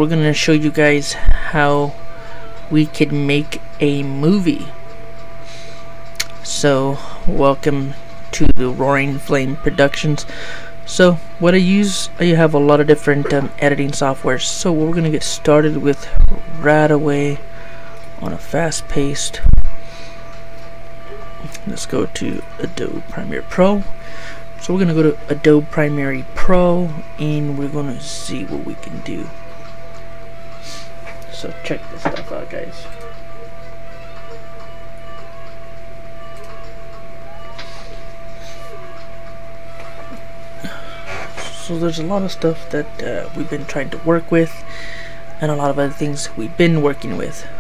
we're gonna show you guys how we could make a movie. So welcome to the Roaring Flame Productions. So what I have a lot of different editing softwares. So we're gonna get started with right away on a fast paced. Let's go to Adobe Premiere Pro. So we're gonna go to Adobe Premiere Pro and we're gonna see what we can do. So check this stuff out, guys. So there's a lot of stuff that we've been trying to work with, and a lot of other things we've been working with.